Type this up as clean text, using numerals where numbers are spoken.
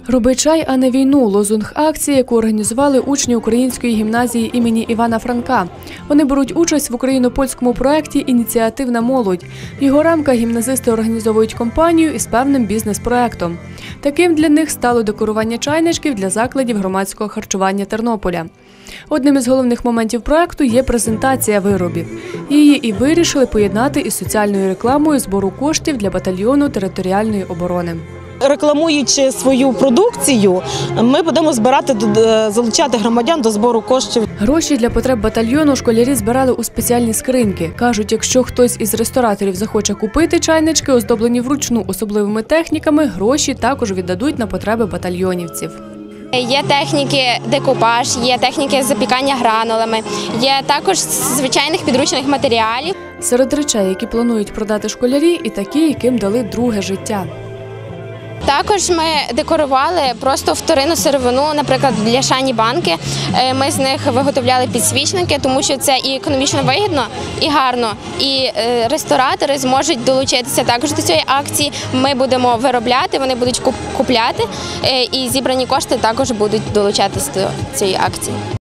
«Роби чай, а не війну» – лозунг акції, яку організували учні Української гімназії імені Івана Франка. Вони беруть участь в україно-польському проєкті «Ініціативна молодь». В його рамках гімназисти організовують кампанію із певним бізнес-проєктом. Таким для них стало декорування чайничків для закладів громадського харчування Тернополя. Одним із головних моментів проєкту є презентація виробів. Її і вирішили поєднати із соціальною рекламою збору коштів для батальйону територіальної оборони. Рекламуючи свою продукцію, ми будемо залучати громадян до збору коштів. Гроші для потреб батальйону школярі збирали у спеціальні скриньки. Кажуть, якщо хтось із рестораторів захоче купити чайнички, оздоблені вручну особливими техніками, гроші також віддадуть на потреби батальйонівців. Є техніки декупаж, є техніки запікання гранулами, є також звичайних підручних матеріалів. Серед речей, які планують продати школярі, і такі, яким дали друге життя. Також ми декорували просто вторинну сировину, наприклад, бляшані банки. Ми з них виготовляли підсвічники, тому що це і економічно вигідно, і гарно. І ресторатори зможуть долучитися також до цієї акції. Ми будемо виробляти, вони будуть купляти, і зібрані кошти також будуть долучатися до цієї акції.